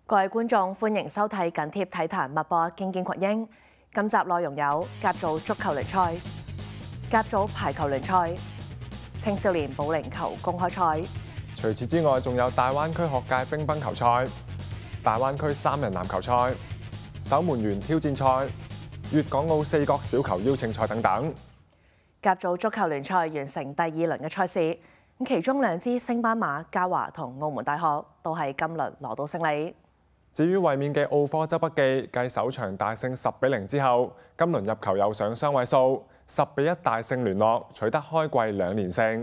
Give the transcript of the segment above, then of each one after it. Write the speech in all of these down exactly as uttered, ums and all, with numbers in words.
各位觀眾，歡迎收睇緊貼體壇脈搏，經見群英。今集內容有甲組足球聯賽、甲組排球聯賽、青少年保齡球公開賽。 除此之外，仲有大灣區學界乒乓球賽、大灣區三人籃球賽、守門員挑戰賽、粵港澳四國小球邀請賽等等。 甲組足球聯賽完成第二輪嘅賽事，咁其中兩支升班馬嘉華同澳門大學都係今輪攞到勝利。 至於衛冕嘅奧科州北記，繼首場大勝十比零之後，今輪入球又上雙位數，十比一大勝聯絡，取得開季兩連勝。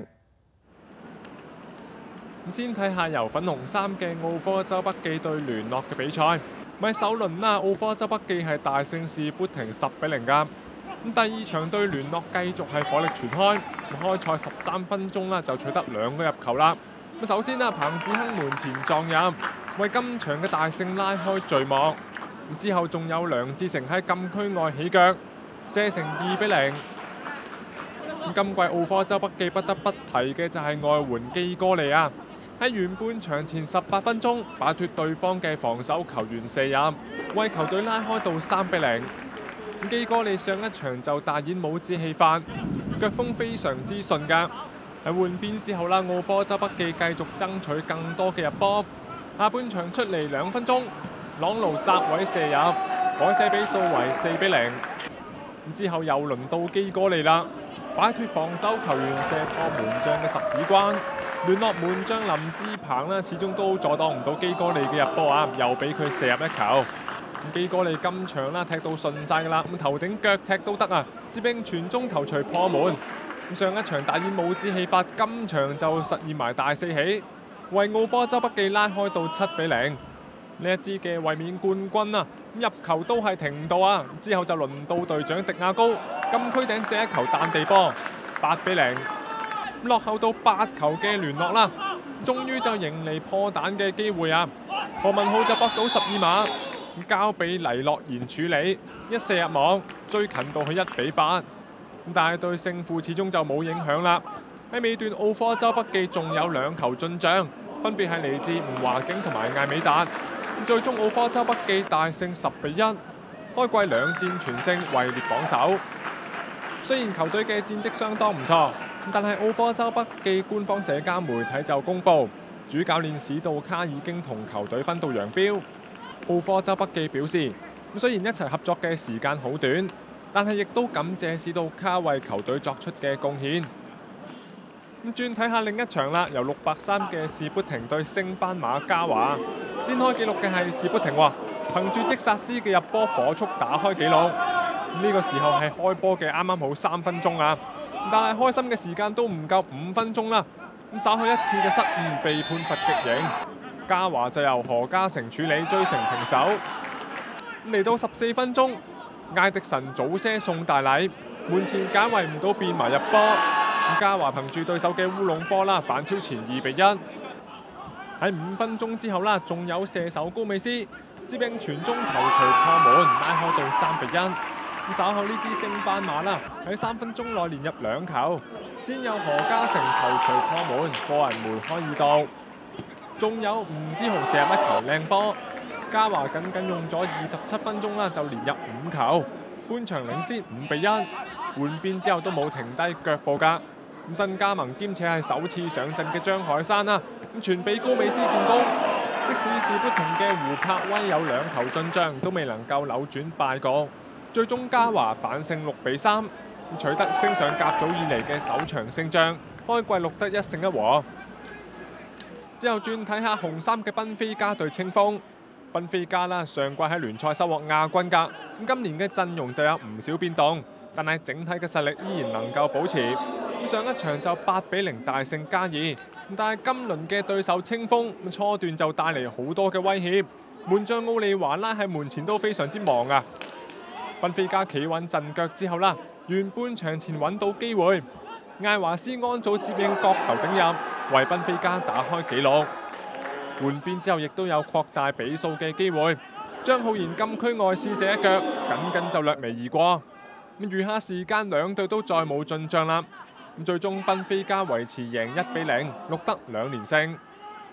先睇下由粉紅衫嘅奧科州北記對聯絡嘅比賽，咪首輪啦，奧科州北記係大勝士砵亭十比零㗎。咁第二場對聯絡繼續係火力全開，開賽十三分鐘啦就取得兩個入球啦。咁首先啦，彭子亨門前撞入，為今場嘅大勝拉開序幕。咁之後仲有梁志成喺禁區外起腳，射成二比零。咁今季奧科州北記不得不提嘅就係外援基哥利啊，喺完半場前十八分鐘擺脫對方嘅防守球員射入，為球隊拉開到三比零。基哥利上一場就大演帽子戲法，腳風非常之順㗎。喺換邊之後啦，奧科州北記繼續爭取更多嘅入波。下半場出嚟兩分鐘，朗奴窄位射入，改寫比數為四比零。之後又輪到基哥利啦，擺脫防守球員射破門將嘅十指關。聯絡門將林志鵬呢，始終都阻擋唔到基哥利嘅入波啊，又俾佢射入一球。基哥利今場啦踢到順晒㗎啦，咁頭頂腳踢都得啊，接應傳中頭槌破門。咁上一場大演帽子戲法，今場就實現埋大四喜，為奧科州北記拉開到七比零。呢一支嘅衛冕冠軍啊，入球都係停唔到啊，之後就輪到隊長迪亞高禁區頂射一球彈地波，八比零。落後到八球嘅聯絡啦，終於就迎嚟破蛋嘅機會啊！何文浩就搏到十二碼。交俾黎諾賢處理，一射入網，追近到去一比八。但係對勝負始終就冇影響啦。喺尾段，奧科州北記仲有兩球進帳，分別係嚟自吳華景同埋艾美達。最終奧科州北記大勝十比一，開季兩戰全勝，位列榜首。雖然球隊嘅戰績相當唔錯，但係奧科州北記官方社交媒體就公佈，主教練史杜卡已經同球隊分道揚鑣。奧科州北記表示，咁雖然一齊合作嘅時間好短，但係亦都感謝史杜卡為球隊作出嘅貢獻。咁轉睇下另一場啦，由六百三嘅士砵亭對升班馬嘉華，先開紀錄嘅係士砵亭喎，憑住積薩斯嘅入波火速打開紀錄。呢、這個時候係開波嘅啱啱好三分鐘啊，但係開心嘅時間都唔夠五分鐘啦。咁稍後一次嘅失誤被判罰極刑。嘉華就由何嘉誠處理，追成平手。嚟到十四分鐘，艾迪臣早些送大禮，門前解圍唔到變埋入波。嘉華憑住對手嘅烏龍波啦，反超前二比一。喺五分鐘之後啦，仲有射手高美斯接應傳中頭槌破門，拉開到三比一。稍後呢支升班馬啦，喺三分鐘內連入兩球，先有何嘉誠頭槌破門，個人梅開二度。仲有吳之豪射入一球靚波，嘉華僅僅用咗二十七分鐘啦，就連入五球，半場領先五比一。換邊之後都冇停低腳步㗎。咁新加盟兼且係首次上陣嘅張海山啦，咁傳俾高美斯建功。即使士砵亭嘅胡柏威有兩球進帳，都未能夠扭轉敗局。最終嘉華反勝六比三，取得升上甲組以嚟嘅首場勝仗，開季錄得一勝一和。之後轉睇下紅衫嘅賓菲加對清風，賓菲加啦上季喺聯賽收穫亞軍㗎，咁今年嘅陣容就有唔少變動，但係整體嘅實力依然能夠保持。咁上一場就八比零大勝嘉義，但係今輪嘅對手清風初段就帶嚟好多嘅威脅，門將奧利華拉喺門前都非常之忙啊。賓菲加企穩陣腳之後啦，完半場前揾到機會，艾華斯安祖接應角球頂入，為賓菲加打開紀錄。換邊之後亦都有擴大比數嘅機會，張浩然禁區外試射一腳，僅僅就略微而過。咁餘下時間兩隊都再冇進帳啦。咁最終賓菲加維持贏一比零，錄得兩連勝。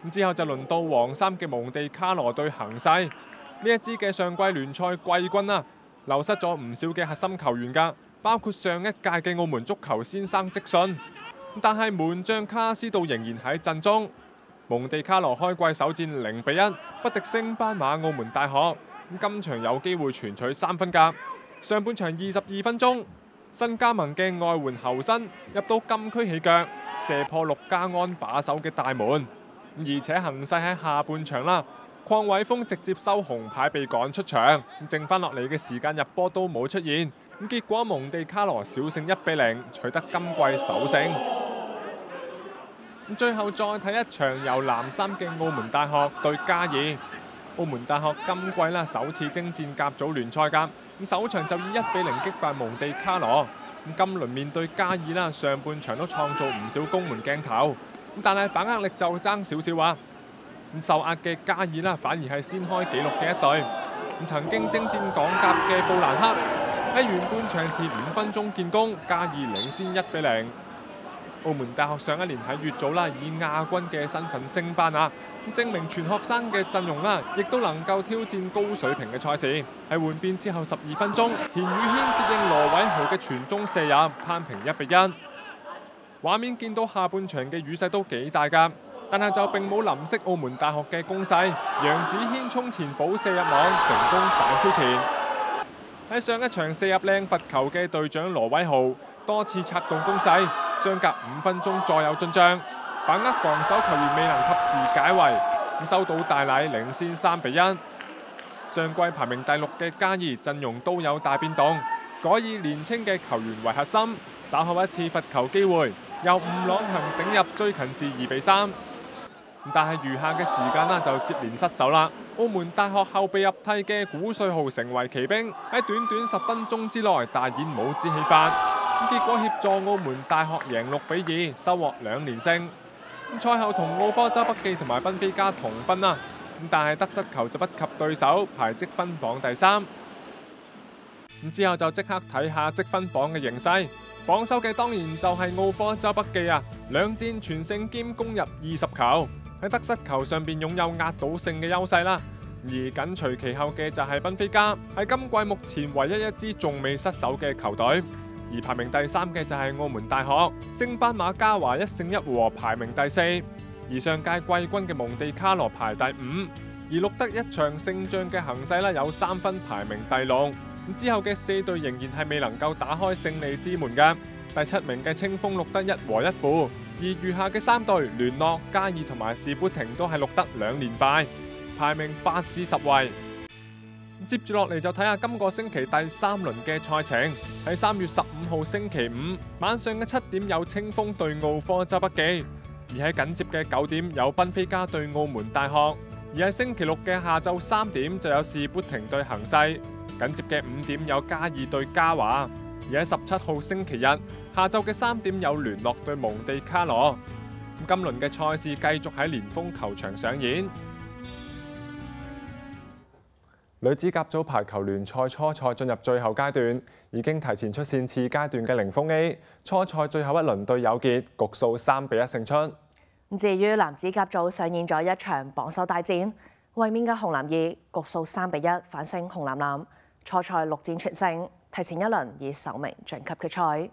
咁之後就輪到黃衫嘅蒙地卡羅對恒勢，呢一支嘅上季聯賽季軍啊，流失咗唔少嘅核心球員㗎，包括上一屆嘅澳門足球先生積遜，但係門將卡斯道仍然喺陣中。蒙地卡羅開季首戰零比一不敵升班馬澳門大學，今場有機會全取三分㗎。上半場二十二分鐘，新加盟嘅外援侯新入到禁區起腳，射破陸家安把守嘅大門。而且恒勢喺下半場啦，鄺偉峰直接收紅牌被趕出場，剩翻落嚟嘅時間入波都冇出現。咁結果蒙地卡羅小勝一比零，取得今季首勝。最後再睇一場由藍衫嘅澳門大學對嘉義。澳門大學今季啦首次征戰甲組聯賽㗎，咁首場就以一比零擊敗蒙地卡羅。咁今輪面對嘉義啦，上半場都創造唔少攻門鏡頭，但係把握力就爭少少啊。咁受壓嘅嘉義啦，反而係先開紀錄嘅一隊。咁曾經征戰港甲嘅布蘭克喺完半場前五分鐘建功，嘉義領先一比零。澳門大學上一年喺乙組啦，以亞軍嘅身份升班啊，證明全學生嘅陣容啦，亦都能夠挑戰高水平嘅賽事。喺換邊之後十二分鐘，田宇軒接應羅偉豪嘅傳中射入，攀平一比一。畫面見到下半場嘅雨勢都幾大㗎，但係就並冇淋熄澳門大學嘅攻勢。楊子軒衝前補射入網，成功反超前。喺上一場射入靚罰球嘅隊長羅偉豪，多次策動攻勢，相隔五分鐘再有進帳，把握防守球員未能及時解圍，收到大禮領先三比一。上季排名第六嘅嘉義陣容都有大變動，改以年青嘅球員為核心，稍後一次罰球機會，由吳朗恒頂入追近至二比三。但係餘下嘅時間啦就接連失手啦。澳門大學後備入替嘅古瑞豪成為奇兵，喺短短十分鐘之內大演帽子戲法，結果協助澳門大學贏六比二，收穫兩連勝。賽後同澳科州北記同埋賓菲加同分啦，但係得失球就不及對手，排積分榜第三。之後就即刻睇下積分榜嘅形勢，榜首嘅當然就係澳科州北記啊，兩戰全勝兼攻入二十球。喺得失球上邊擁有壓倒性嘅優勢啦，而緊隨其後嘅就係賓菲加，係今季目前唯一一支仲未失手嘅球隊。而排名第三嘅就係澳門大學，升班馬嘉華一勝一和排名第四，而上屆季軍嘅蒙地卡羅排第五，而錄得一場勝仗嘅恒勢啦有三分排名第六。之後嘅四隊仍然係未能夠打開勝利之門嘅，第七名嘅清風錄得一和一負。而餘下嘅三隊聯絡、嘉義同埋士砵亭都係錄得兩連敗，排名八至十位。接住落嚟就睇下今個星期第三輪嘅賽程。喺三月十五號星期五晚上嘅七點有清風對澳科州北記，而喺緊接嘅九點有賓菲加對澳門大學，而喺星期六嘅下晝三點就有士砵亭對恒勢，緊接嘅五點有嘉義對嘉華，而喺十七號星期日下晝嘅三點有聯絡對蒙地卡羅。今輪嘅賽事繼續喺連峰球場上演。女子甲組排球聯賽初賽進入最後階段，已經提前出線次階段嘅凌峰 A， 初賽最後一輪對友傑，局數三比一勝出。 至於男子甲組上演咗一場榜首大戰，衛冕嘅紅藍二局數三比一反勝紅藍藍，初賽六戰全勝，提前一輪以首名晉級決賽。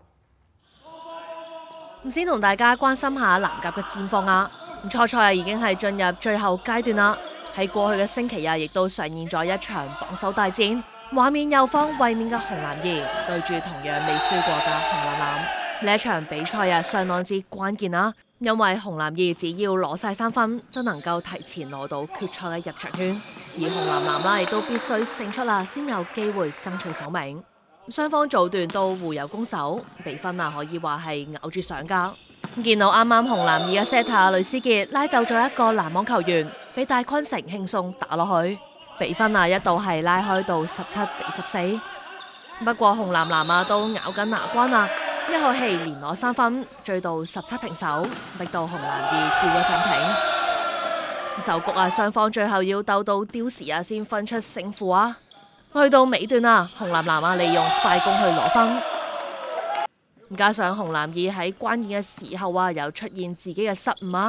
先同大家關心下男甲嘅戰況啊！初賽啊已經係進入最後階段啦。喺過去嘅星期啊，亦都上演咗一場榜首大戰。畫面右方衛冕嘅紅藍二對住同樣未輸過嘅紅藍藍。呢一場比賽啊，相當之關鍵啦，因為紅藍二只要攞晒三分，就能夠提前攞到決賽嘅入場券。而紅藍藍啦，亦都必須勝出啦，先有機會爭取首名。雙方早段都互有攻守，比分啊可以話係咬住上㗎。見到啱啱紅藍二嘅 setter 呂思傑拉走咗一個攔網球員，俾戴坤成輕鬆打落去，比分啊一度係拉開到十七比十四。不過紅藍藍啊都咬緊牙關啊，一口氣連攞三分，追到十七平手，逼到紅藍二叫咗暫停。首局啊，雙方最後要鬥到刁時啊先分出勝負啊。去到尾段啊，紅藍藍啊利用快攻去攞分，加上紅藍二喺關鍵嘅時候啊又出現自己嘅失誤啊，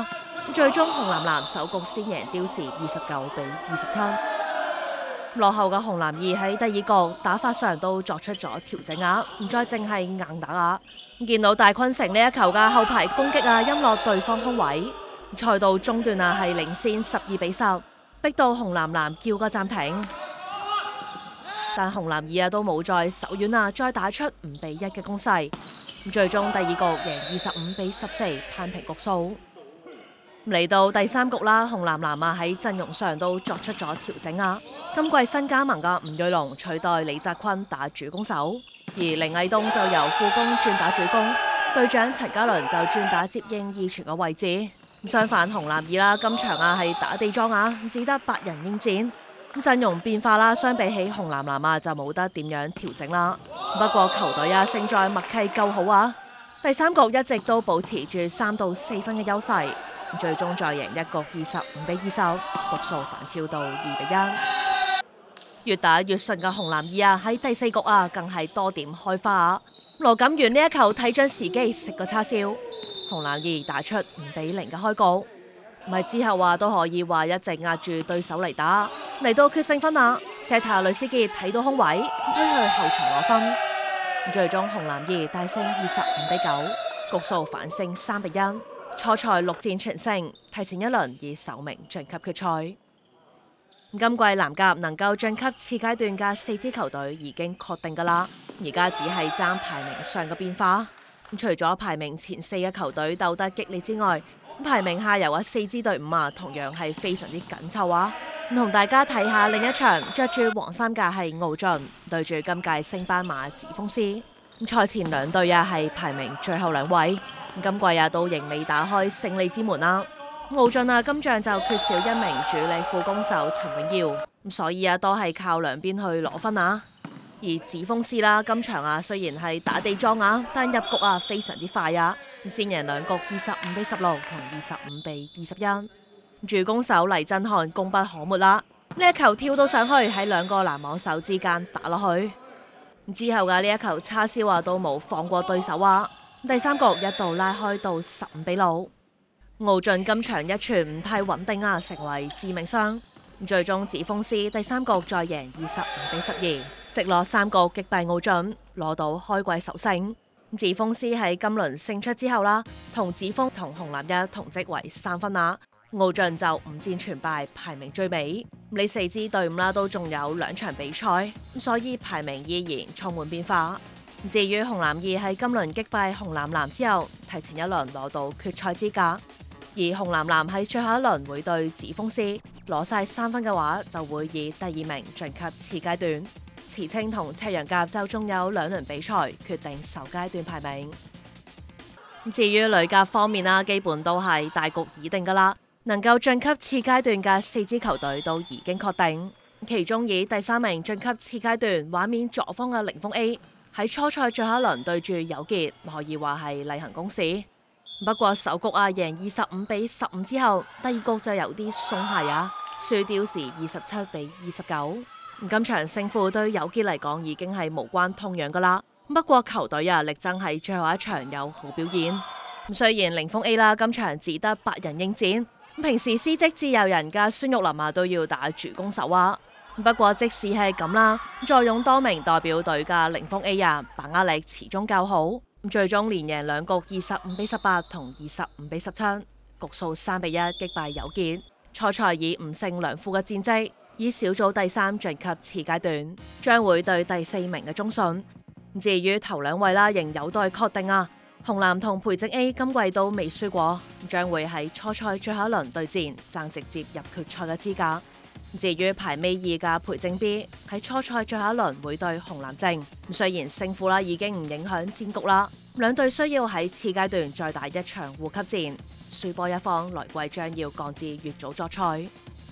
最終紅藍藍首局先贏刁時二十九比二十七。落後嘅紅藍二喺第二局打法上都作出咗調整啊，唔再淨係硬打啊。見到大坤城呢一球嘅後排攻擊啊，陰落對方空位。賽到中段啊，係領先十二比十，逼到紅藍藍叫個暫停。但紅藍二啊都冇再手軟啊，再打出五比一嘅攻勢。最終第二局贏二十五比十四，攀平局數。嚟到第三局啦，紅藍藍啊喺陣容上都作出咗調整啊。今季新加盟嘅吳瑞龍取代李澤坤打主攻手，而凌毅東就由副攻轉打主攻，隊長陳家倫就轉打接應二傳嘅位置。相反紅藍二啦，今場啊係打地莊啊，只得八人應戰。陣容變化啦，相比起紅藍藍啊就冇得點樣調整啦。不過球隊啊勝在默契夠好啊，第三局一直都保持住三到四分嘅優勢。最終再贏一局二十五比二十，局數反超到二比一。越打越順嘅紅藍二啊，喺第四局啊更係多點開花啊！羅錦元呢一球睇準時機食個叉燒，紅藍二打出五比零嘅開局。唔係之後話都可以話一直壓住對手嚟打，嚟到決勝分啊！舍塔雷斯傑睇到空位推去後場攞分，最終紅藍二大勝二十五比九，局數反勝三比一。初賽六戰全勝，提前一輪以首名晉級決賽。今季藍甲能夠晉級次階段嘅四支球隊已經確定㗎啦，而家只係爭排名上嘅變化。除咗排名前四嘅球隊鬥得激烈之外，排名下游嘅四支隊伍啊，同樣係非常之緊湊啊！同大家睇下另一場，着住黃衫嘅係奧進對住今屆升班馬紫風獅。賽前兩隊啊係排名最後兩位。今季啊都仍未打開勝利之門啦。奧進啊今仗就缺少一名主力副攻手陳永耀，咁所以啊都係靠兩邊去攞分啊。而紫風獅啦今場啊雖然係打地莊啊，但入局啊非常之快啊，先贏兩局二十五比十六同二十五比二十一。主攻手黎振漢功不可沒啦，呢一球跳到上去喺兩個攔網手之間打落去，之後嘅呢一球叉燒啊都冇放過對手啊。第三局一度拉開到十五比六，奧進今場一傳唔太穩定啊，成為致命傷。最終紫風獅第三局再贏二十五比十二，直落三局擊敗奧進，攞到開季首勝。紫風獅喺今輪勝出之後啦，同紫風同紅藍一同積為三分啊。奧進就五戰全敗，排名最尾。呢四支隊伍啦都仲有兩場比賽，所以排名依然充滿變化。至於紅藍二喺今輪擊敗紅藍藍之後，提前一輪攞到決賽資格，而紅藍藍喺最後一輪會對紫風獅，攞晒三分嘅話，就會以第二名晉級次階段。慈青同赤陽甲就仲有兩輪比賽決定首階段排名。至於女甲方面啦，基本都係大局已定噶啦，能夠晉級次階段嘅四支球隊都已經確定，其中以第三名晉級次階段畫面左方嘅凌風 A。喺初賽最後一輪對住友傑，可以話係例行公事。不過首局啊贏二十五比十五之後，第二局就有啲鬆懈啊，輸刁時二十七比二十九。今場勝負對友傑嚟講已經係無關痛癢噶啦。不過球隊啊力爭喺最後一場有好表現。雖然凌風 A 啦今場只得八人應戰，平時司職自由人嘅孫玉林啊都要打主攻手啊。不過即使係咁啦，坐擁多名代表隊嘅凌風 A 啊，把握力始終較好，最終連贏兩局二十五比十八同二十五比十七，局數三比一擊敗友傑。初賽以五勝兩負嘅戰績，以小組第三晉級次階段，將會對第四名嘅中信。至於頭兩位啦，仍有待確定啊。紅藍同培正 A 今季都未輸過，將會喺初賽最後一輪對戰，爭直接入決賽嘅資格。至於排尾二嘅培正 B 喺初賽最後一輪會對紅藍正，雖然勝負啦已經唔影響戰局啦，兩隊需要喺次階段再打一場護級戰，輸波一方來季將要降至乙組作賽。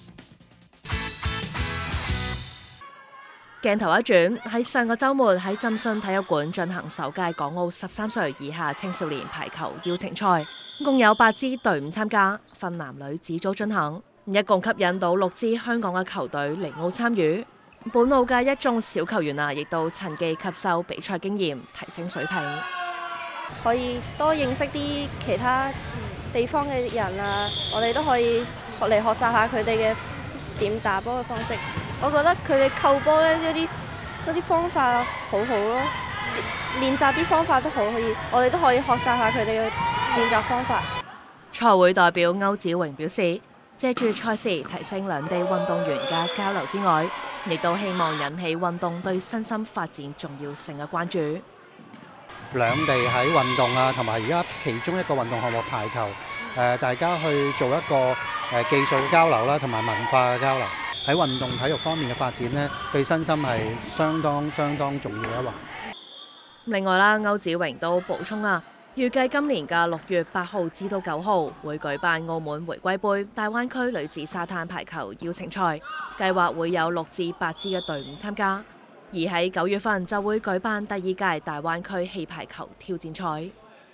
鏡頭一轉，喺上個週末喺浸信體育館進行首屆港澳十三歲以下青少年排球邀請賽，共有八支隊伍參加，分男女子組進行。一共吸引到六支香港嘅球隊嚟澳參與，本澳嘅一眾小球員啊，亦都趁機吸收比賽經驗，提升水平。 可以多認識啲其他地方嘅人啊，我哋都可以學嚟學習下佢哋嘅點打波嘅方式。我覺得佢哋扣波咧嗰啲嗰啲方法好好咯，練習啲方法都好可以，我哋都可以學習下佢哋嘅練習方法。 賽會代表歐子榮表示，借住賽事提升兩地運動員嘅交流之外，亦都希望引起運動對身心發展重要性嘅關注。 兩地喺運動啊，同埋而家其中一個運動項目排球，誒大家去做一個誒技術嘅交流啦，同埋文化嘅交流，喺運動體育方面嘅發展呢，對身心係相當相當重要嘅一環。 另外啦，歐子榮都補充啊，預計今年嘅六月八號至到九號會舉辦澳門回歸盃大灣區女子沙灘排球邀請賽，計劃會有六至八支嘅隊伍參加。而喺九月份就會舉辦第二屆大灣區氣排球挑戰賽。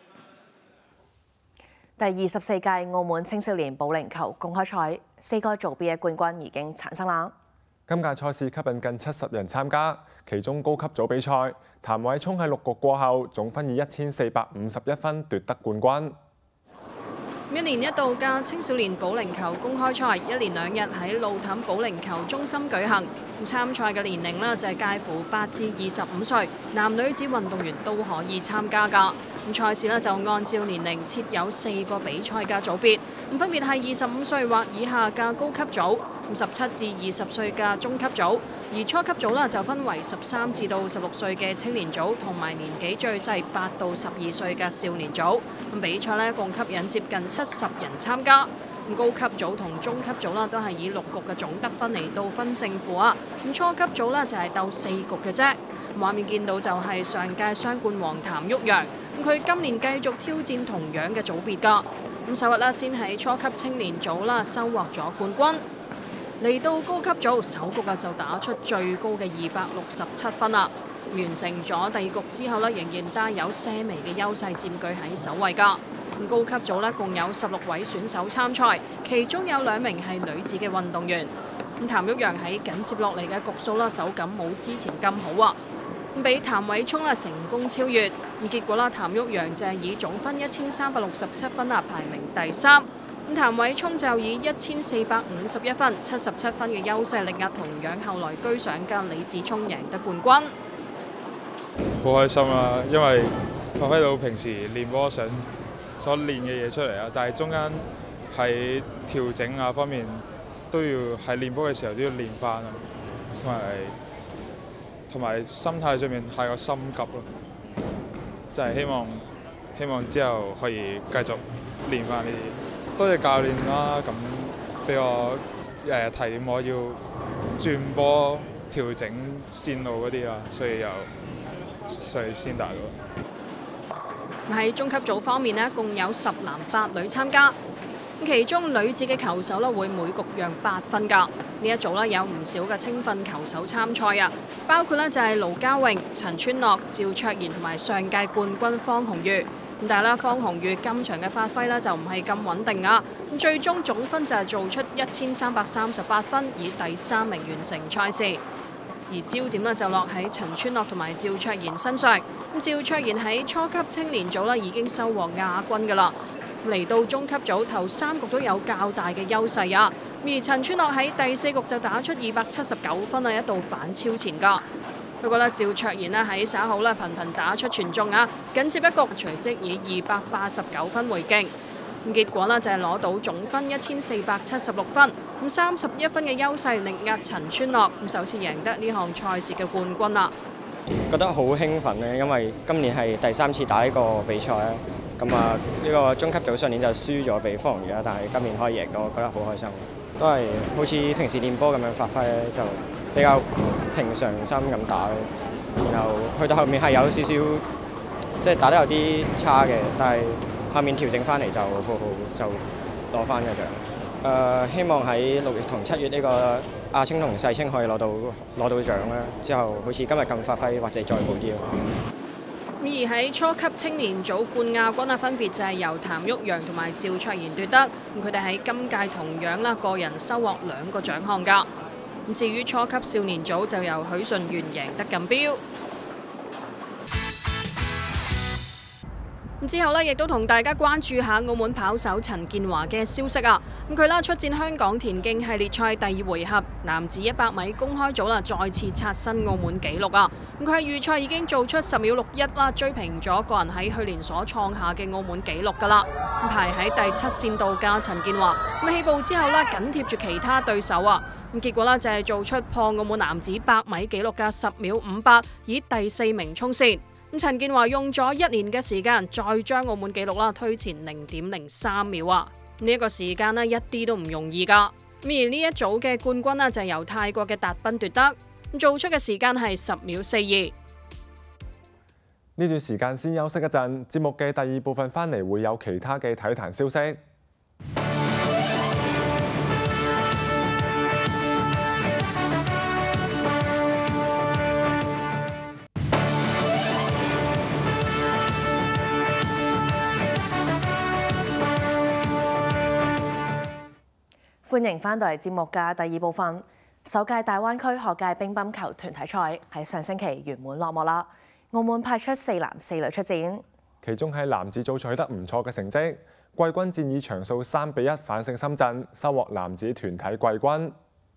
第二十四屆澳門青少年保齡球公開賽，四個組別嘅冠軍已經產生啦。 今屆賽事吸引近七十人參加，其中高級組比賽，譚偉聰喺六局過後總分以一千四百五十一分奪得冠軍。 一年一度嘅青少年保齡球公開賽，一連兩日喺路氹保齡球中心舉行。咁參賽嘅年齡呢，就係介乎八至二十五歲，男女子運動員都可以參加㗎。咁賽事呢，就按照年齡設有四個比賽嘅組別，咁分別係二十五歲或以下嘅高級組，咁十七至二十歲嘅中級組，而初級組呢，就分為十三至到十六歲嘅青年組，同埋年紀最細八到十二歲嘅少年組。咁比賽呢，共吸引接近七十人參加。咁高級組同中級組啦，都係以六局嘅總得分嚟到分勝負啊。咁初級組呢，就係鬥四局嘅啫。畫面見到就係上屆雙冠王譚旭陽，咁佢今年繼續挑戰同樣嘅組別㗎。咁首日啦，先喺初級青年組啦收穫咗冠軍。嚟到高級組，首局啊就打出最高嘅二百六十七分啦。完成咗第二局之後呢，仍然帶有些微嘅優勢佔據喺首位㗎。咁高級組呢，共有十六位選手參賽，其中有兩名係女子嘅運動員。咁譚旭陽喺緊接落嚟嘅局數啦，手感冇之前咁好啊。咁俾譚偉聰啊成功超越，咁結果啦，譚旭陽就係以總分一千三百六十七分啊排名第三。咁譚偉聰就以一千四百五十一分、七十七分嘅優勢力壓同樣後來居上嘅李子聰贏得冠軍。 好開心啦，因為發揮到平時練波想所練嘅嘢出嚟啊，但係中間喺調整啊方面都要喺練波嘅時候都要練翻啊，同埋同埋心態上面太過心急咯，就係希望希望之後可以繼續練翻呢啲。多謝教練啦，咁俾我誒提點我要轉波調整線路嗰啲啊，所以又所以先達到。 喺中級組方面呢，共有十男八女參加，其中女子嘅球手呢會每局讓八分㗎。呢一組呢有唔少嘅青訓球手參賽啊，包括呢就係盧家榮、陳川樂、趙卓然同埋上屆冠軍方紅月。咁但係咧，方紅月今場嘅發揮呢就唔係咁穩定啊。咁最終總分就係做出一千三百三十八分，以第三名完成賽事。而焦點呢就落喺陳川樂同埋趙卓然身上。咁趙卓然喺初級青年組呢已經收穫亞軍㗎啦。嚟到中級組頭三局都有較大嘅優勢啊。而陳川樂喺第四局就打出二百七十九分啊，一度反超前㗎。不過咧，趙卓然呢喺稍後咧頻頻打出全中啊，緊接一局隨即以二百八十九分回敬。咁結果呢就係攞到總分一千四百七十六分，咁三十一分嘅優勢力壓陳川樂，咁首次贏得呢項賽事嘅冠軍啦。 覺得好興奮咧，因為今年係第三次打呢個比賽啊。咁啊，呢個中級組上年就輸咗俾方紅月啦，但係今年可以贏到，我覺得好開心。都係好似平時練波咁樣發揮咧，就比較平常心咁打，然後去到後面係有少少即係打得有啲差嘅，但係後面調整翻嚟就好好，就攞翻個獎。誒、呃，希望喺六月同七月呢個亞青同世青可以攞到攞到獎啦，之後好似今日咁發揮，或者再好啲咯。 而喺初級青年組冠亞軍啊，分別就係由譚旭陽同埋趙卓然奪得。咁佢哋喺今屆同樣啦，個人收穫兩個獎項㗎。咁至於初級少年組就由許順元贏得錦標。 咁之後呢，亦都同大家關注下澳門跑手陳健華嘅消息啊！咁佢啦出戰香港田徑系列賽第二回合男子一百米公開組啦，再次刷新澳門紀錄啊！咁佢喺預賽已經做出十秒六一啦，追平咗個人喺去年所創下嘅澳門紀錄㗎啦。咁排喺第七線度嘅陳健華，咁起步之後呢，緊貼住其他對手啊！咁結果呢，就係做出破澳門男子百米紀錄嘅十秒五八，以第四名衝線。咁陳健華用咗一年嘅時間，再將澳門紀錄啦推前零點零三秒啊！呢一個時間呢，一啲都唔容易噶。而呢一組嘅冠軍呢，就係由泰國嘅達賓奪得，做出嘅時間係十秒四二。 呢段時間先休息一陣，節目嘅第二部分翻嚟會有其他嘅體壇消息。 歡迎翻到嚟節目嘅第二部分。首屆大灣區學界乒乓球團體賽喺上星期圓滿落幕啦。澳門派出四男四女出戰， 其中喺男子組取得唔錯嘅成績，季軍戰以場數三比一反勝深圳，收穫男子團體季軍。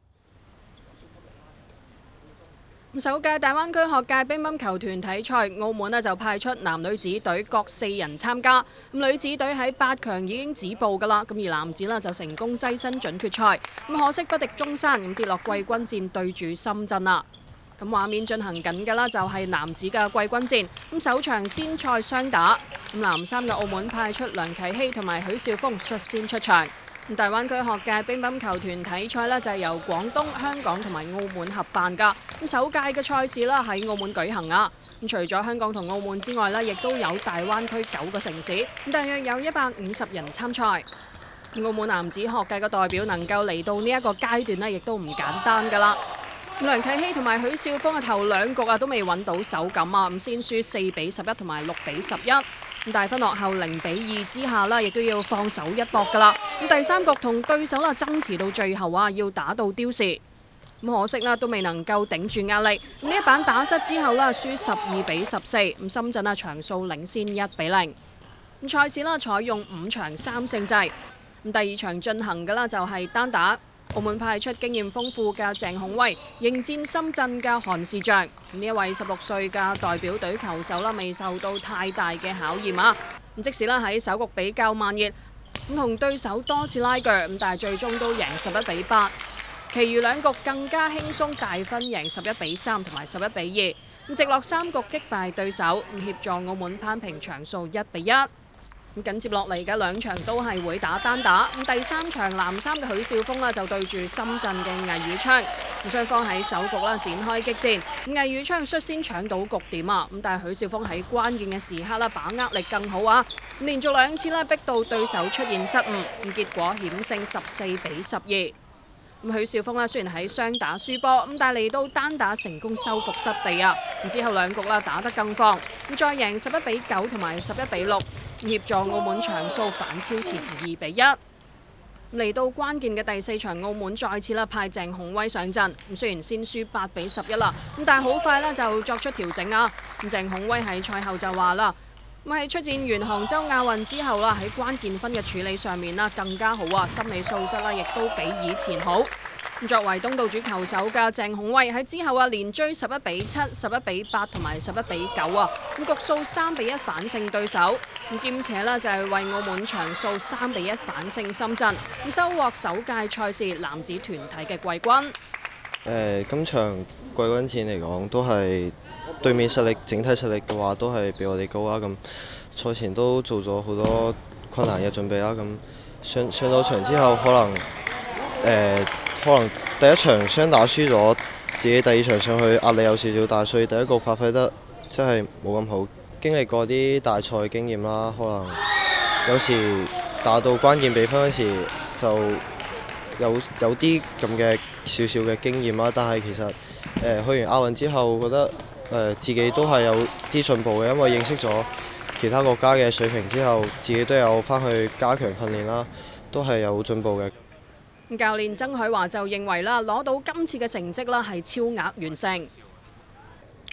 首屆大灣區學界乒乓球團體賽，澳門呢就派出男女子隊各四人參加。咁女子隊喺八強已經止步㗎啦，咁而男子呢就成功躋身準決賽。咁可惜不敵中山，咁跌落季軍戰對住深圳啦。咁畫面進行緊嘅啦，就係男子嘅季軍戰。咁首場先賽雙打，咁藍衫嘅澳門派出梁啟希同埋許兆峰率先出場。大灣區學界乒乓球團體賽呢，就係由廣東、香港同埋澳門合辦㗎。咁首屆嘅賽事啦喺澳門舉行啊。咁除咗香港同澳門之外呢，亦都有大灣區九個城市，咁大約有一百五十人參賽。澳門男子學界嘅代表能夠嚟到呢一個階段呢，亦都唔簡單㗎啦。梁啟希同埋許兆峰嘅頭兩局啊都未揾到手感啊，咁先輸四比十一同埋六比十一。咁大分落後零比二之下啦，亦都要放手一搏㗎啦。咁第三局同對手啦爭持到最後啊，要打到刁時。咁可惜啦，都未能夠頂住壓力。咁呢一板打失之後啦，輸十二比十四。咁深圳啊場數領先一比零。咁賽事啦採用五場三勝制。咁第二場進行嘅啦就係單打。澳門派出經驗豐富嘅鄭孔威迎戰深圳嘅韓士象。呢一位十六歲嘅代表隊球手啦，未受到太大嘅考驗啊。咁即使啦喺首局比較慢熱，咁同對手多次拉鋸，咁但係最終都贏十一比八。其餘兩局更加輕鬆大分贏十一比三同埋十一比二。咁直落三局擊敗對手，咁協助澳門攀平場數一比一。咁緊接落嚟嘅兩場都係會打單打，咁第三場藍衫嘅許兆峰啦就對住深圳嘅魏宇昌，咁雙方喺首局啦展開激戰，魏宇昌率先搶到局點啊，咁但係許兆峰喺關鍵嘅時刻啦把握力更好啊，連續兩次咧逼到對手出現失誤，咁結果險勝十四比十二。咁許兆峰啦雖然喺雙打輸波，咁但係嚟到單打成功收復失地啊，咁之後兩局啦打得更放，咁再贏十一比九同埋十一比六。協助澳門場數反超前二比一。嚟到關鍵嘅第四場，澳門再次啦派鄭孔威上陣。咁雖然先輸八比十一啦，咁但係好快咧就作出調整啊。咁鄭孔威喺賽後就話啦，咁喺出戰完杭州亞運之後啦，喺關鍵分嘅處理上面啦更加好啊，心理素質啦亦都比以前好。作為東道主球手嘅鄭孔威喺之後啊，連追十一比七、十一比八同埋十一比九啊，咁局數三比一反勝對手，咁兼且呢，就係為澳門場數三比一反勝深圳，咁收穫首屆賽事男子團體嘅季軍。誒、 呃，今場季軍戰嚟講，都係對面實力整體實力嘅話，都係比我哋高啦。咁賽前都做咗好多困難嘅準備啦。咁上上到場之後，可能誒。呃可能第一場雙打輸咗，自己第二場上去壓力有少少大，所以第一局發揮得真係冇咁好。經歷過啲大賽經驗啦，可能有時打到關鍵比分嗰時就有有啲咁嘅少少嘅經驗啦。但係其實誒、呃、去完亞運之後，覺得誒、呃、自己都係有啲進步嘅，因為認識咗其他國家嘅水平之後，自己都有翻去加強訓練啦，都係有進步嘅。 教練曾海華就認為啦，攞到今次嘅成績啦係超額完成。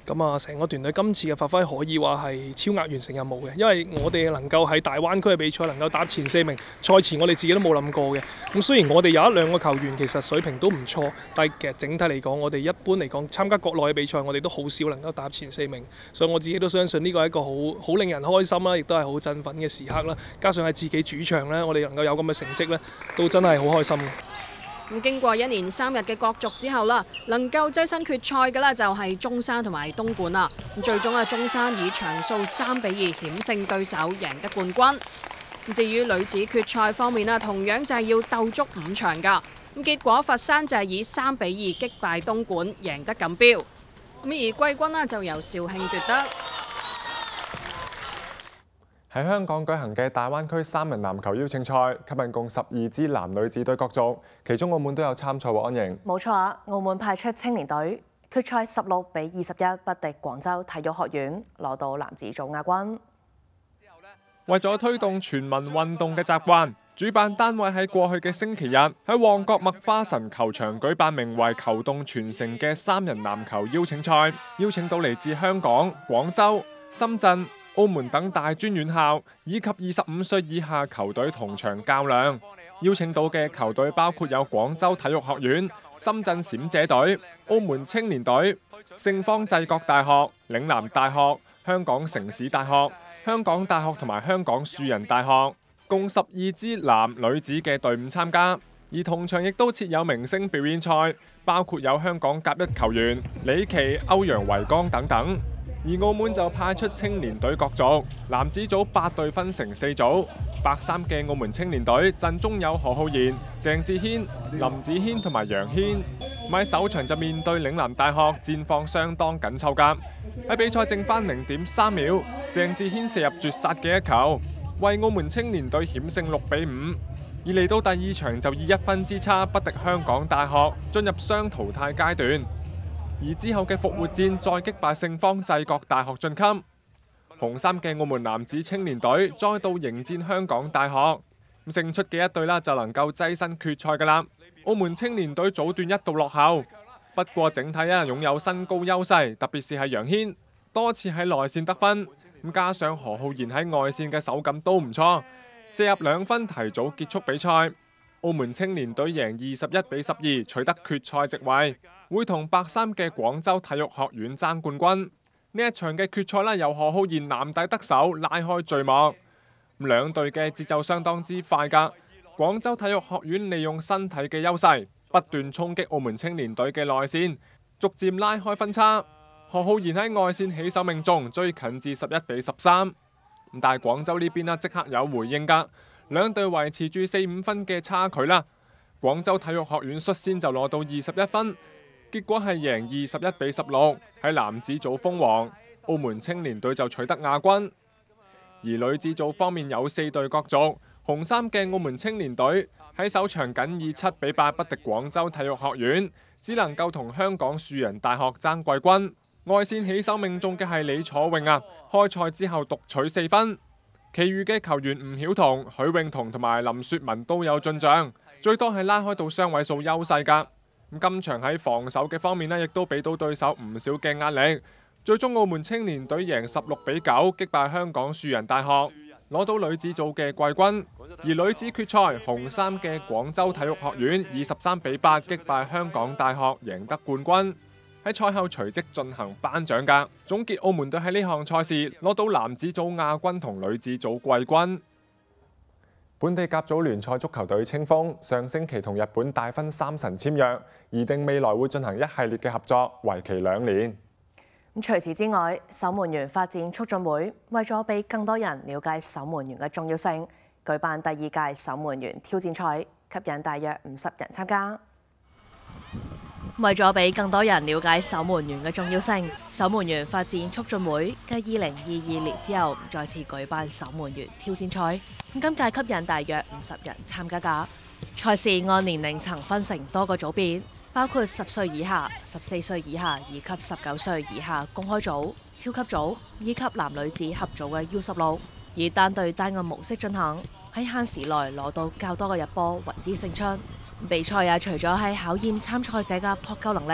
咁啊，成個團隊今次嘅發揮可以話係超額完成任務嘅，因為我哋能夠喺大灣區嘅比賽能夠打前四名，賽前我哋自己都冇諗過嘅。咁雖然我哋有一兩個球員其實水平都唔錯，但係其實整體嚟講，我哋一般嚟講參加國內嘅比賽，我哋都好少能夠打前四名，所以我自己都相信呢個係一個好好令人開心啦，亦都係好振奮嘅時刻啦。加上喺自己主場呢，我哋能夠有咁嘅成績呢，都真係好開心嘅。 咁經過一連三日嘅角逐之後啦，能夠躋身決賽嘅啦就係中山同埋東莞啦。咁最終啊，中山以場數三比二險勝對手，贏得冠軍。咁至於女子決賽方面啊，同樣就係要鬥足五場㗎。咁結果佛山就係以三比二擊敗東莞，贏得錦標。咁而季軍呢就由肇慶奪得。 喺香港舉行嘅大灣區三人籃球邀請賽，吸引共十二支男女子隊角逐，其中澳門都有參賽喎。安瑩， 冇錯啊！澳門派出青年隊，決賽十六比二十一不敵廣州體育學院，攞到男子組亞軍。 為咗推動全民運動嘅習慣，主辦單位喺過去嘅星期日喺旺角麥花臣球場舉辦名為「球動全城」嘅三人籃球邀請賽，邀請到嚟自香港、廣州、深圳、澳門等大專院校以及二十五歲以下球隊同場較量。邀請到嘅球隊包括有廣州體育學院、深圳閃姐隊、澳門青年隊、聖方濟各大學、嶺南大學、香港城市大學、香港大學同埋香港樹人大學，共十二支男女子嘅隊伍參加。而同場亦都設有明星表演賽，包括有香港甲一球員李琦、歐陽維剛等等。而澳門就派出青年隊角逐，男子組八隊分成四組，白衫嘅澳門青年隊陣中有何浩然、鄭智軒、林子軒同埋楊軒。喺首場就面對嶺南大學，戰況相當緊湊㗎。喺比賽剩返零點三秒，鄭智軒射入絕殺嘅一球，為澳門青年隊險勝六比五。而嚟到第二場就以一分之差不敵香港大學，進入雙淘汰階段。而之後嘅復活戰再擊敗聖方濟各大學晉級。紅衫嘅澳門男子青年隊再度迎戰香港大學，勝出嘅一隊啦就能夠躋身決賽㗎啦。澳門青年隊早段一度落後，不過整體啊擁有身高優勢，特別是係楊軒多次喺內線得分，咁加上何浩然喺外線嘅手感都唔錯，射入兩分提早結束比賽。澳門青年隊贏二十一比十二，取得決賽席位，會同白衫嘅廣州體育學院爭冠軍。呢一場嘅決賽啦，由何浩然男帝得手拉開序幕。兩隊嘅節奏相當之快㗎。廣州體育學院利用身體嘅優勢，不斷衝擊澳門青年隊嘅內線，逐漸拉開分差。何浩然喺外線起手命中，追近至十一比十三。但係廣州呢邊啦，即刻有回應㗎。兩隊維持住四五分嘅差距啦。廣州體育學院率先就攞到二十一分，結果係贏二十一比十六，喺男子組封王。澳門青年隊就取得亞軍。而女子組方面有四隊角逐，紅衫嘅澳門青年隊喺首場僅以七比八不敵廣州體育學院，只能夠同香港樹人大學爭季軍。外線起手命中嘅係李楚穎啊，開賽之後獨取四分。其餘嘅球員吳曉彤、許永彤同埋林雪文都有進賬，最多係拉開到雙位數優勢㗎。咁今場喺防守嘅方面呢，亦都俾到對手唔少嘅壓力。最終澳門青年隊贏十六比九擊敗香港樹人大學，攞到女子組嘅季軍。而女子決賽，紅衫嘅廣州體育學院以十三比八擊敗香港大學，贏得冠軍。喺賽後隨即進行頒獎㗎，總結澳門隊喺呢項賽事攞到男子組亞軍同女子組季軍。本地甲組聯賽足球隊清風上星期同日本大分三神簽約，擬定未來會進行一系列嘅合作，為期兩年。 除此之外，守門員發展促進會為咗俾更多人了解守門員嘅重要性，舉辦第二屆守門員挑戰賽，吸引大約五十人參加。 為咗俾更多人了解守門員嘅重要性，守門員發展促進會繼二零二二年之後再次舉辦守門員挑戰賽，今屆吸引大約五十人參加㗎。賽事按年齡層分成多個組別，包括十歲以下、十四歲以下以及十九歲以下公開組、超級組以及男女子合組嘅 U 十六，以單對單嘅模式進行，喺限時內攞到較多嘅入波為之勝出。比賽啊，除咗係考驗參賽者嘅撲救能力，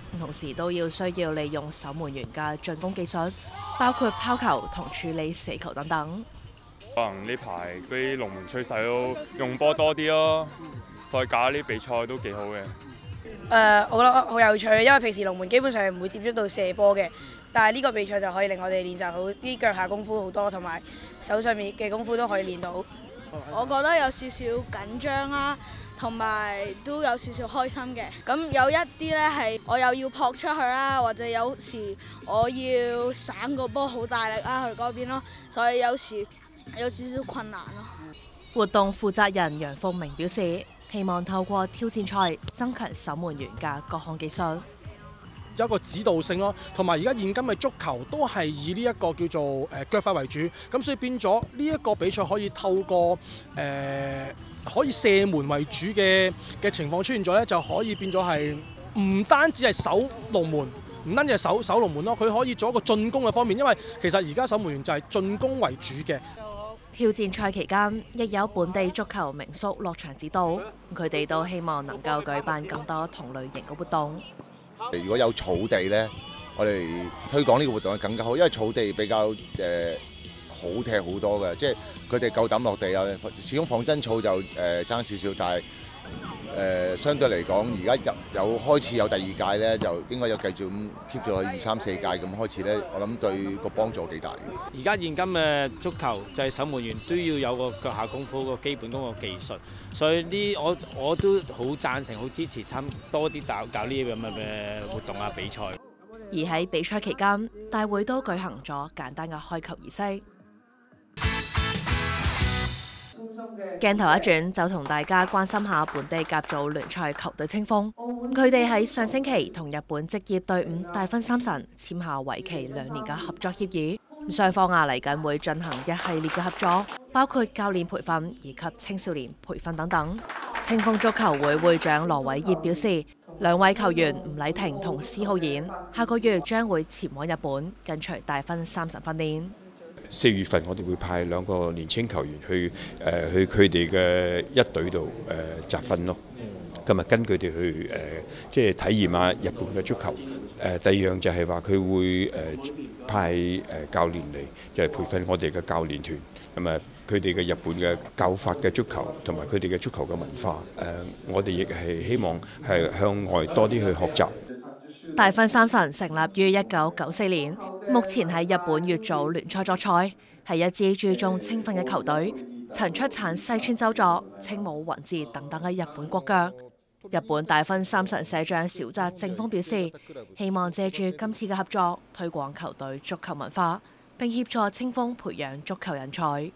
同時都要需要利用守門員嘅進攻技術，包括拋球同處理死球等等。 可能呢排嗰啲龍門趨勢都用波多啲咯，再搞啲比賽都幾好嘅。 誒、呃，我覺得好有趣，因為平時龍門基本上係唔會接觸到射波嘅，但係呢個比賽就可以令我哋練習好啲腳下功夫好多，同埋手上面嘅功夫都可以練到。 我覺得有少少緊張啦，同埋都有少少開心嘅。咁有一啲呢係我又要撲出去啦，或者有時我要省個波好大力啦去嗰邊咯，所以有時有少少困難咯。 活動負責人楊鳳明表示，希望透過挑戰賽增強守門員嘅各項技術。 有一個指導性咯，同埋而家現今嘅足球都係以呢一個叫做誒腳法為主，咁所以變咗呢一個比賽可以透過誒、呃、可以射門為主嘅嘅情況出現咗咧，就可以變咗係唔單止係守龍門，唔單止係守守龍門咯，佢可以做一個進攻嘅方面，因為其實而家守門員就係進攻為主嘅。 挑戰賽期間，亦有本地足球名宿落場指導，佢哋都希望能夠舉辦更多同類型嘅活動。 如果有草地呢，我哋推廣呢個活動更加好，因為草地比較誒、呃、好踢好多嘅，即係佢哋夠膽落地啊！始終仿真草就誒爭少少，但係誒、呃、相對嚟講，而家有有開始有第二屆呢，就應該有繼續咁 keep 住去二三四屆咁開始呢，我諗對個幫助幾大。 而家現今嘅足球就係守門員都要有個腳下功夫、個基本功、個技術，所以呢我我都好贊成、好支持參多啲搞搞呢啲咁嘅活動啊比賽。 而喺比賽期間，大會都舉行咗簡單嘅開球儀式。鏡頭一轉，就同大家關心下本地甲組聯賽球隊青峰。佢哋喺上星期同日本職業隊伍大分三神簽下為期兩年嘅合作協議。雙方啊嚟緊會進行一系列嘅合作，包括教練培訓以及青少年培訓等等。青峰足球會會長羅偉業表示，兩位球員吳禮霆同施浩然下個月將會前往日本跟隨大分三神訓練。 四月份我哋會派兩個年青球員去誒、呃、去佢哋嘅一隊度誒集訓咯。咁啊跟佢哋去誒、呃、即係體驗下日本嘅足球。誒、呃、第二樣就係話佢會誒、呃、派誒教練嚟，就係、是、培訓我哋嘅教練團。咁啊佢哋嘅日本嘅教法嘅足球同埋佢哋嘅足球嘅文化。誒、呃、我哋亦係希望係向外多啲去學習。 大分三神成立於一九九四年，目前喺日本乙組聯賽作賽，係一支注重青訓嘅球隊，曾出產西川周作、青武雲志等等嘅日本國腳。日本大分三神社長小澤正豐表示，希望借住今次嘅合作，推廣球隊足球文化，並協助青峰培養足球人才。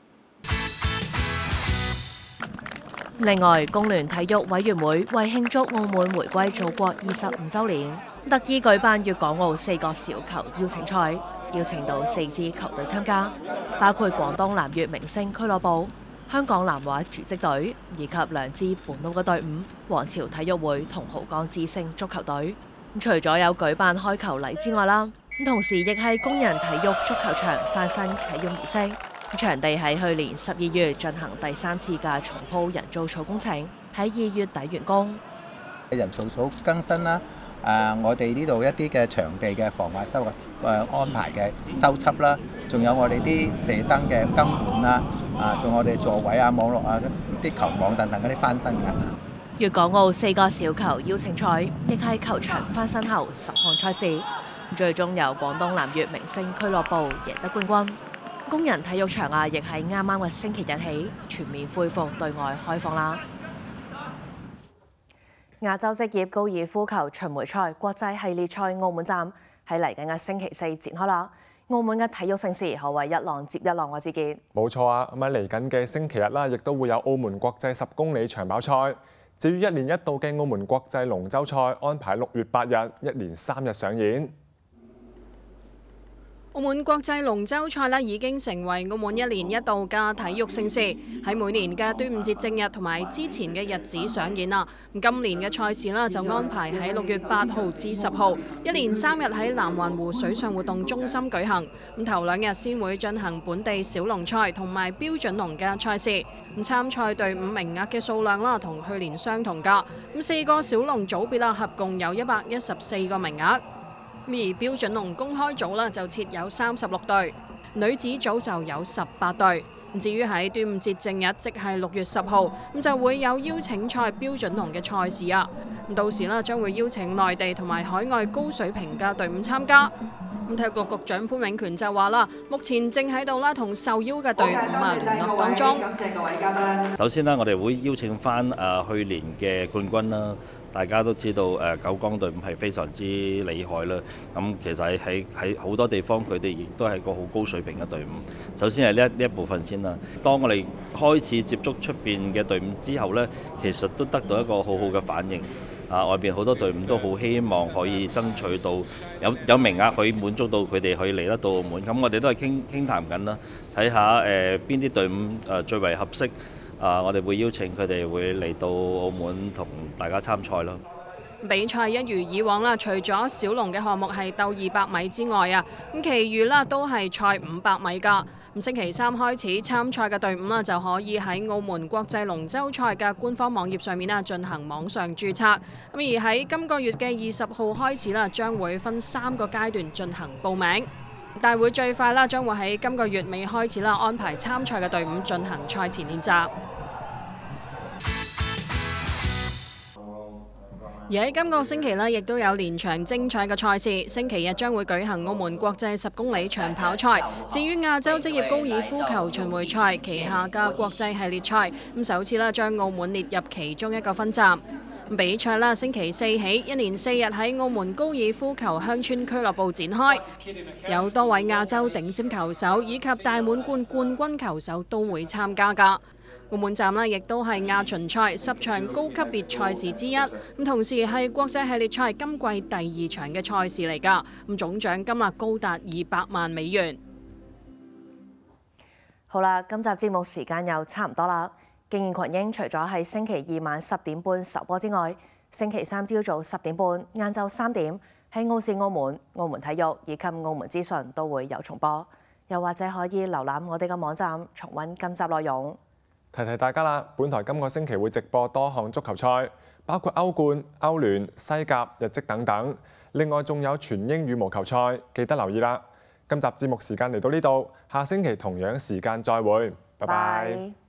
另外，工聯體育委員會為慶祝澳門回歸祖國二十五週年，特意舉辦粵港澳四個小球邀請賽，邀請到四支球隊參加，包括廣東南粵明星俱樂部、香港南華主職隊以及兩支本土嘅隊伍皇朝體育會同濠江之星足球隊。除咗有舉辦開球禮之外啦，同時亦係工人體育足球場翻新啟用儀式。場地喺去年十二月進行第三次嘅重鋪人造草工程，喺二月底完工。 人造草更新啦，誒，我哋呢度一啲嘅場地嘅防滑修誒安排嘅修葺啦，仲有我哋啲射燈嘅更換啦，啊，仲有我哋座位啊、網絡啊、啲球網等等嗰啲翻新㗎。 粵港澳四個小球邀請賽，亦係球場翻新後十項賽事，最終由廣東南粵明星俱樂部贏得冠軍。工人體育場啊，亦喺啱啱嘅星期日起全面恢復對外開放啦。亞洲職業高爾夫球巡迴賽國際系列賽澳門站喺嚟緊嘅星期四展開啦。澳門嘅體育盛事可謂一浪接一浪，我志傑。 冇錯啊，咁喺嚟緊嘅星期日啦，亦都會有澳門國際十公里長跑賽。至於一年一度嘅澳門國際龍舟賽，安排六月八日，一連三日上演。 澳門國際龍舟賽咧已經成為澳門一年一度嘅體育盛事，喺每年嘅端午節正日同埋之前嘅日子上演啦。咁今年嘅賽事啦就安排喺六月八號至十號，一連三日喺南環湖水上活動中心舉行。咁頭兩日先會進行本地小龍賽同埋標準龍嘅賽事。咁參賽隊伍名額嘅數量啦同去年相同㗎。咁四個小龍組別啦合共有一百一十四個名額。而標準龍公開組啦就設有三十六隊，女子組就有十八隊。至於喺端午節正日，即係六月十號，咁就會有邀請賽標準龍嘅賽事啊。咁到時啦將會邀請內地同埋海外高水平嘅隊伍參加。咁體育局局長潘永權就話啦，目前正喺度啦同受邀嘅隊伍啊聯絡當中。 首先啦，我哋會邀請翻誒去年嘅冠軍啦。大家都知道誒九江隊伍係非常之厲害啦。咁其實喺喺好多地方，佢哋亦都係個好高水平嘅隊伍。首先係呢一呢一部分先啦。當我哋開始接觸出邊嘅隊伍之後呢，其實都得到一個好好嘅反應。啊，外邊好多隊伍都好希望可以爭取到有有名額可以滿足到佢哋可以嚟得到澳門。咁我哋都係傾傾談緊啦，睇下誒邊啲隊伍誒最為合適。啊，我哋會邀請佢哋會嚟到澳門同大家參賽咯。 比賽一如以往啦，除咗小龍嘅項目係鬥二百米之外啊，咁其餘啦都係賽五百米㗎。咁星期三開始參賽嘅隊伍啦，就可以喺澳門國際龍舟賽嘅官方網頁上面啦進行網上註冊。咁而喺今個月嘅二十號開始啦，將會分三個階段進行報名。大會最快啦，將會喺今個月尾開始啦，安排參賽嘅隊伍進行賽前練習。而喺今個星期呢，亦都有連場精彩嘅賽事。星期日將會舉行澳門國際十公里長跑賽。至於亞洲職業高爾夫球巡迴賽旗下嘅國際系列賽，咁首次啦將澳門列入其中一個分站。比賽啦，星期四起一連四日喺澳門高爾夫球鄉村俱樂部展開，有多位亞洲頂尖球手以及大滿貫冠軍球手都會參加㗎。澳門站呢亦都係亞巡賽十場高級別賽事之一，咁同時係國際系列賽今季第二場嘅賽事嚟㗎，咁總獎金啊高達二百萬美元。 好啦，今集節目時間又差唔多啦。競演群英除咗喺星期二晚十點半首播之外，星期三朝早十點半、晏晝三點喺澳視澳門、澳門體育以及澳門資訊都會有重播，又或者可以瀏覽我哋嘅網站重溫今集內容。 提提大家啦，本台今個星期會直播多項足球賽，包括歐冠、歐聯、西甲、日職等等。另外仲有全英羽毛球賽，記得留意啦。今集節目時間嚟到呢度，下星期同樣時間再會，拜拜。